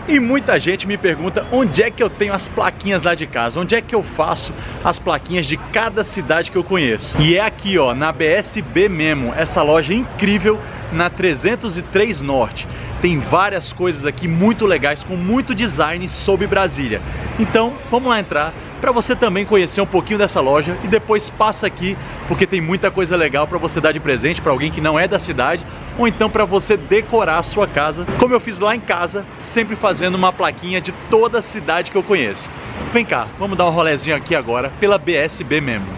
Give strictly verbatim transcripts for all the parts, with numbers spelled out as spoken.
E muita gente me pergunta onde é que eu tenho as plaquinhas lá de casa, onde é que eu faço as plaquinhas de cada cidade que eu conheço. E é aqui, ó, na B S B Memo, essa loja incrível na trezentos e três Norte. Tem várias coisas aqui muito legais, com muito design sobre Brasília. Então, vamos lá entrar para você também conhecer um pouquinho dessa loja e depois passa aqui, porque tem muita coisa legal para você dar de presente para alguém que não é da cidade, ou então para você decorar a sua casa, como eu fiz lá em casa, sempre fazendo uma plaquinha de toda a cidade que eu conheço. Vem cá, vamos dar um rolezinho aqui agora pela B S B Memo.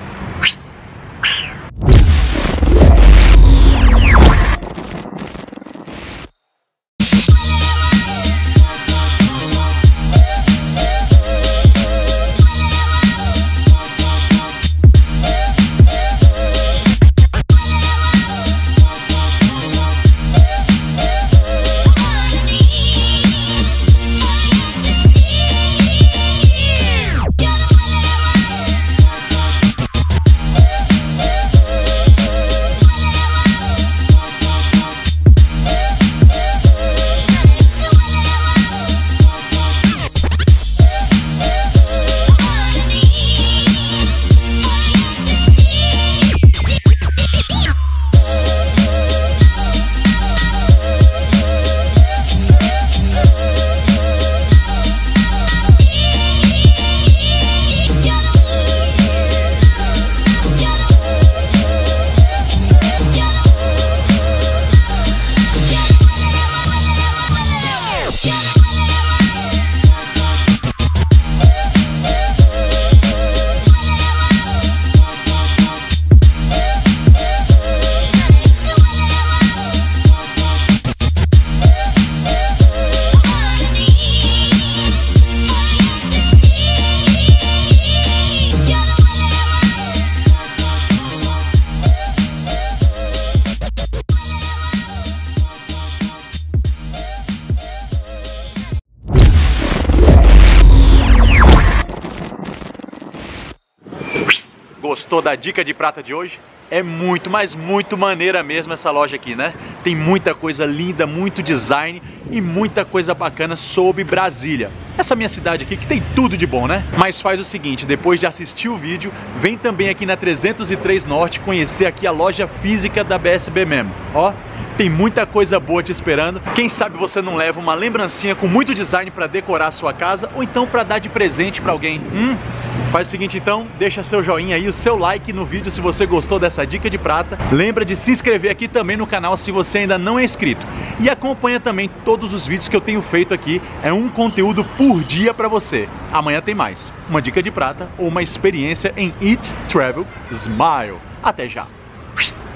Gostou da dica de prata de hoje? É muito, mas muito maneira mesmo essa loja aqui, né? Tem muita coisa linda, muito design e muita coisa bacana sobre Brasília. Essa minha cidade aqui que tem tudo de bom, né? Mas faz o seguinte, depois de assistir o vídeo, vem também aqui na trezentos e três Norte conhecer aqui a loja física da B S B Memo. Ó, tem muita coisa boa te esperando. Quem sabe você não leva uma lembrancinha com muito design para decorar a sua casa ou então para dar de presente para alguém. Hum? Faz o seguinte então, deixa seu joinha aí, o seu like no vídeo se você gostou dessa dica de prata. Lembra de se inscrever aqui também no canal se você ainda não é inscrito. E acompanha também todos os vídeos que eu tenho feito aqui. É um conteúdo por dia para você. Amanhã tem mais. Uma dica de prata ou uma experiência em Eat, Travel, Smile. Até já!